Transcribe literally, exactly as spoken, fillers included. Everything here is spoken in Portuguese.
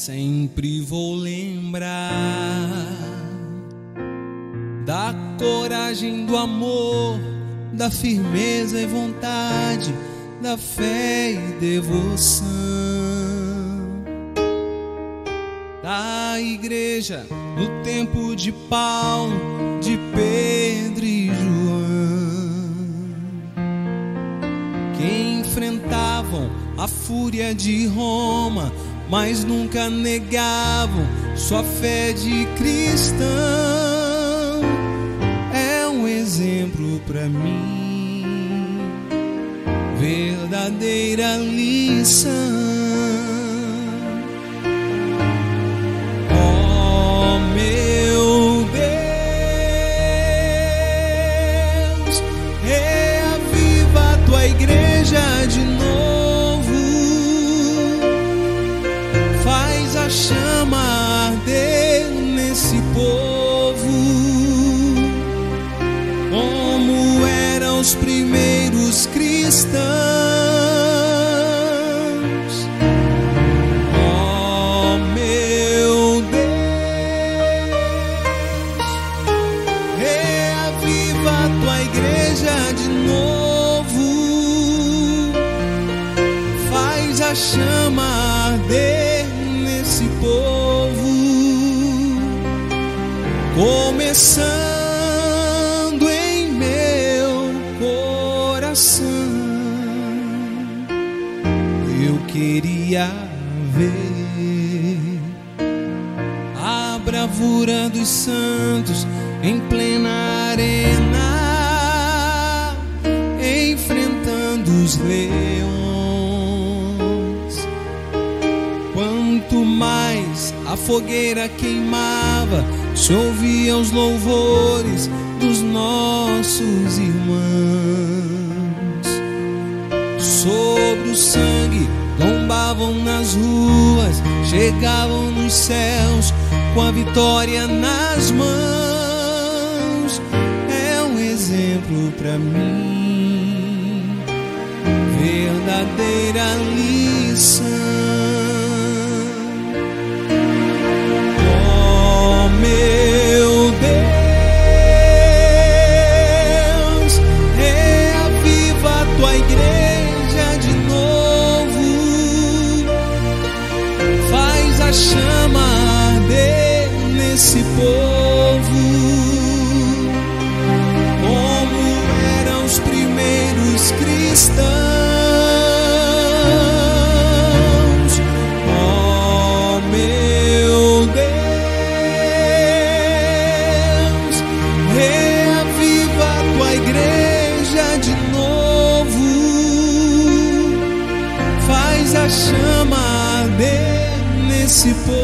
Sempre vou lembrar da coragem, do amor, da firmeza e vontade, da fé e devoção da igreja no tempo de Paulo, de Pedro e João, que enfrentavam a fúria de Roma, mas nunca negavam sua fé de cristão. É um exemplo para mim, verdadeira lição. Oh meu Deus, reaviva a tua igreja de novo. Faz a chama arder nesse povo, como eram os primeiros cristãos. Oh meu Deus, reaviva a tua igreja de novo. Faz a chama arder nesse povo, começando em meu coração. Eu queria ver a bravura dos santos em plena arena, enfrentando os leões. Quanto mais a fogueira queimava, se ouviam os louvores dos nossos irmãos. Sobre o sangue tombavam nas ruas, chegavam nos céus com a vitória nas mãos. É um exemplo para mim, verdadeira lição. Meu Deus, reaviva a tua igreja de novo. Faz a chama arder nesse povo, como eram os primeiros cristãos. Oh meu Deus, a chama arder nesse povo,